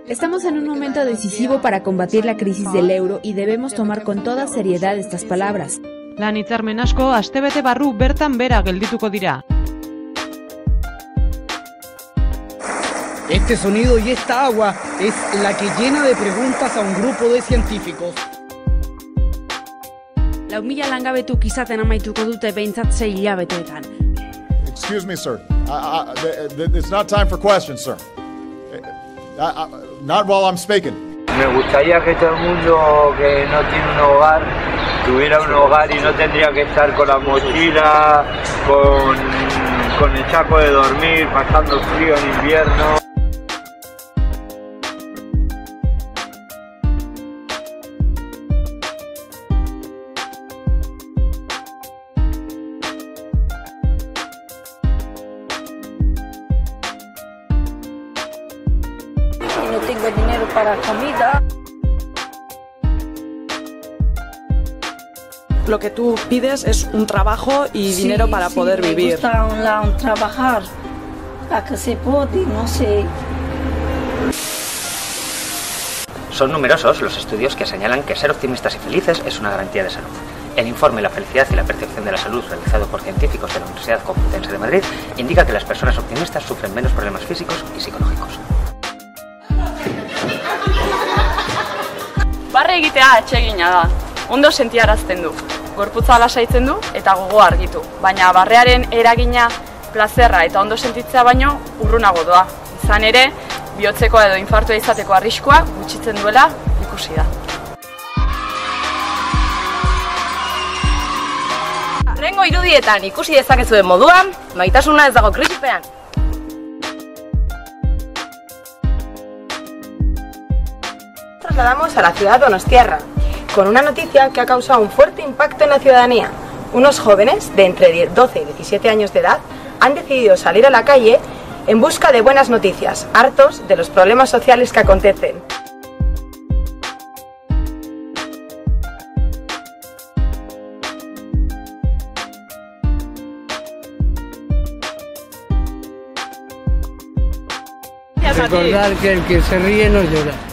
Estamos en un momento decisivo para combatir la crisis del euro y debemos tomar con toda seriedad estas palabras. Lan hitzarmen asko astebete barru bertan bera geldituko dira. Este sonido y esta agua es la que llena de preguntas a un grupo de científicos. 4.000 langabetuk izaten amaituko dute behintzat 6 hilabeteetan. Excuse me, sir. It's not time for questions, sir. Not while I'm speaking. Me gustaría que todo el mundo que no tiene un hogar tuviera un hogar y no tendría que estar con la mochila, con el saco de dormir, pasando frío en invierno. No tengo dinero para comida. Lo que tú pides es un trabajo y dinero para poder vivir. Me gusta trabajar, a que se puede, no sé. Son numerosos los estudios que señalan que ser optimistas y felices es una garantía de salud. El informe La felicidad y la percepción de la salud, realizado por científicos de la Universidad Complutense de Madrid, indica que las personas optimistas sufren menos problemas físicos y psicológicos. Barre egitea atsegina da. Ondo sentiarazten du. Gorputza lasaitzen du eta gogoa argitu. Baina barrearen eragina plazerra eta ondo sentitzea baino urrunago doa. Izan ere, bihotzeko edo infartua izateko arriskua gutxitzen duela ikusi da. Rengo irudietan ikusi dezakezuen moduan, maitasuna ez dago krisipean. Trasladamos a la ciudad donostiarra, con una noticia que ha causado un fuerte impacto en la ciudadanía. Unos jóvenes de entre 12 y 17 años de edad han decidido salir a la calle en busca de buenas noticias, hartos de los problemas sociales que acontecen. Recordar que el que se ríe no llora.